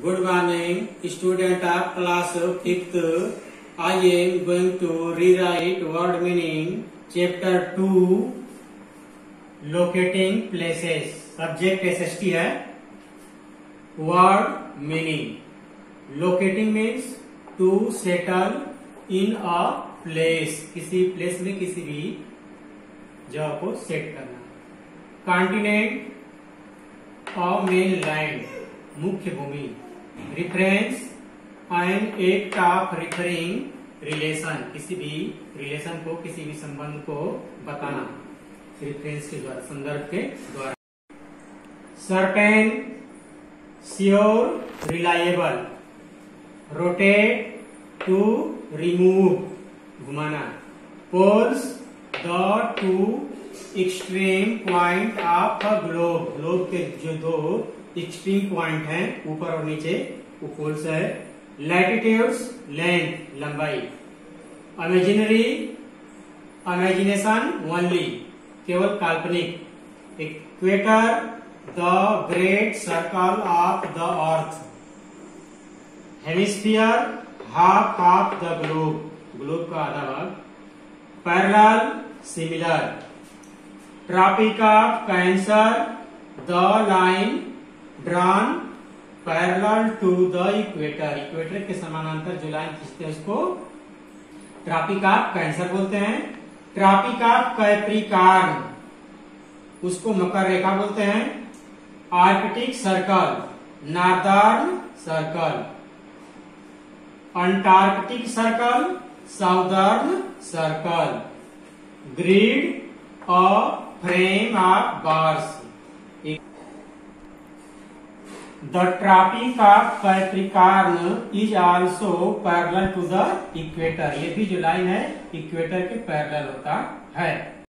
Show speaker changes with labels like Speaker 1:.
Speaker 1: Good morning, student of class 5th. I am going to rewrite word meaning, chapter 2, locating places. Subject SST है. Word meaning. Locating means to settle in a place. किसी place में किसी भी जगह को set करना. Continent और mainland, मुख्य भूमि. Reference and act of referring relation, किसी भी रिलेशन को, किसी भी संबंध को बताना रेफरेंस के द्वारा, संदर्भ के द्वारा. Certain, sure, reliable. Rotate, to remove, घुमाना. Poles, the two extreme point of a globe. Globe के जो दो एक्सट्रीम पॉइंट हैं, ऊपर और नीचे, वो पोल्स है. लैटिट्यूड्स, लेंथ, लंबाई. इमेजिनरी, इमेजिनेशन ओनली, केवल काल्पनिक. Equator, the great circle of the earth. Hemisphere, half of the globe, globe का आधा भाग. Parallel, similar. Tropic of cancer, the line drawn parallel to the equator. Equator के समानांतर जो line खींचते हैं उसको ट्रॉपिक ऑफ कैंसर बोलते हैं. ट्रॉपिक ऑफ कैप्रिकॉर्न, उसको मकर रेखा बोलते हैं. Arctic circle, northern circle. Antarctic circle, southern circle. Grid और frame of bars. The tropic of Capricorn is also parallel to the equator. ये भी जो लाइन है इक्वेटर के पैरेलल होता है.